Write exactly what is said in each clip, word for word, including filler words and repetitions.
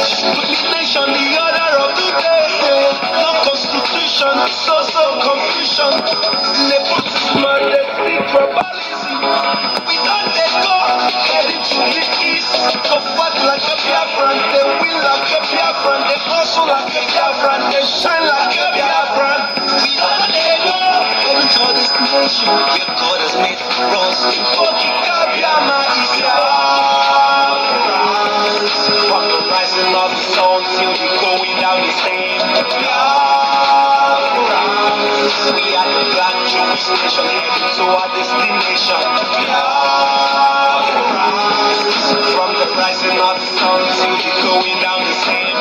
nation, the order of the day. No constitution, so so confusion. Nepotism and the tribalism. We don't let go, heading to the east. Go fight like a Biafran, they win like a Biafran, they hustle like a Biafran, they shine like a Biafran. We don't let go, heading to this nation. Your God has made runs. Kikabiyama is yours. From the rising of the sun till the going down the same. We are the black Jewish nation heading to our destination. From the rising of the sun till the going down the same.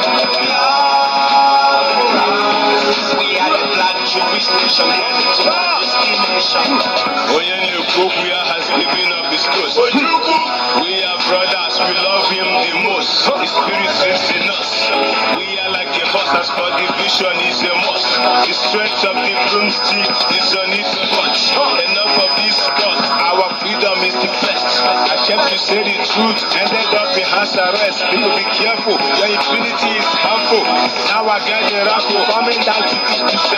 We are the black Jewish nation heading to our destination. Oyenukobuya has given up his ghost. We are brothers, we love him the most. The spirit lives in us. We are like a horse as for the vision is a must. The strength of the broomstick is on its butt. Enough of this sport, our freedom is the best. I came to say the truth, ended up in house arrest. People be careful, your infinity is harmful. Now I got the raffle coming down to each to